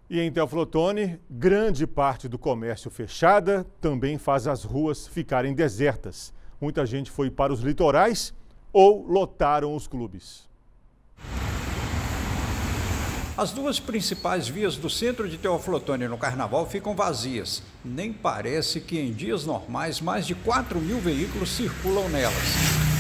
E em Teoflotone, grande parte do comércio fechada também faz as ruas ficarem desertas. Muita gente foi para os litorais ou lotaram os clubes. As duas principais vias do centro de Teoflotone no Carnaval ficam vazias. Nem parece que em dias normais mais de 4.000 veículos circulam nelas.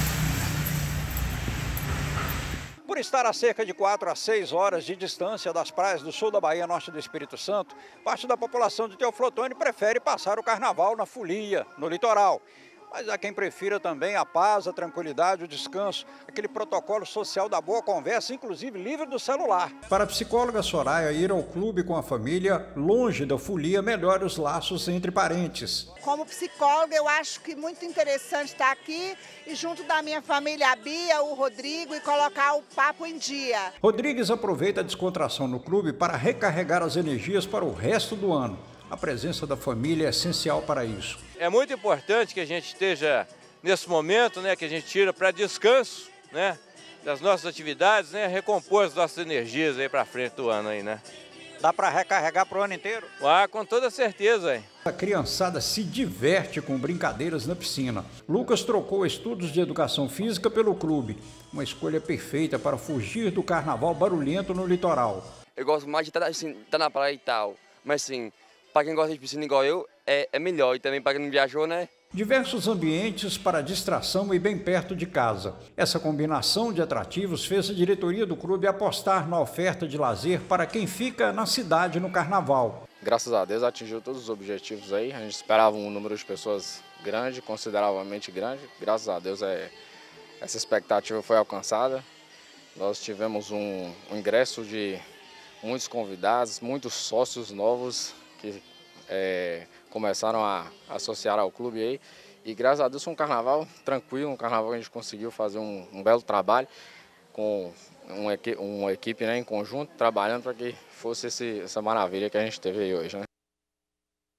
Por estar a cerca de 4 a 6 horas de distância das praias do sul da Bahia, norte do Espírito Santo, parte da população de Teoflotone prefere passar o Carnaval na folia, no litoral. Mas há quem prefira também a paz, a tranquilidade, o descanso, aquele protocolo social da boa conversa, inclusive livre do celular. Para a psicóloga Soraya, ir ao clube com a família, longe da folia, melhora os laços entre parentes. Como psicóloga, eu acho que muito interessante estar aqui e junto da minha família, a Bia, o Rodrigo, e colocar o papo em dia. Rodrigues aproveita a descontração no clube para recarregar as energias para o resto do ano. A presença da família é essencial para isso. É muito importante que a gente esteja nesse momento, né, que a gente tira para descanso, né, das nossas atividades, né, recompor as nossas energias aí para frente do ano aí, né. Dá para recarregar para o ano inteiro? Ah, com toda certeza, hein. A criançada se diverte com brincadeiras na piscina. Lucas trocou estudos de educação física pelo clube, uma escolha perfeita para fugir do carnaval barulhento no litoral. Eu gosto mais de estar na praia e tal, mas assim, para quem gosta de piscina igual eu, é melhor. E também para quem não viajou, né? Diversos ambientes para distração e bem perto de casa. Essa combinação de atrativos fez a diretoria do clube apostar na oferta de lazer para quem fica na cidade no carnaval. Graças a Deus atingiu todos os objetivos aí. A gente esperava um número de pessoas grande, consideravelmente grande. Graças a Deus essa expectativa foi alcançada. Nós tivemos um ingresso de muitos convidados, muitos sócios novos que começaram a associar ao clube aí. E graças a Deus foi um carnaval tranquilo, um carnaval que a gente conseguiu fazer um belo trabalho com uma equipe, né, em conjunto, trabalhando para que fosse essa maravilha que a gente teve aí hoje, né?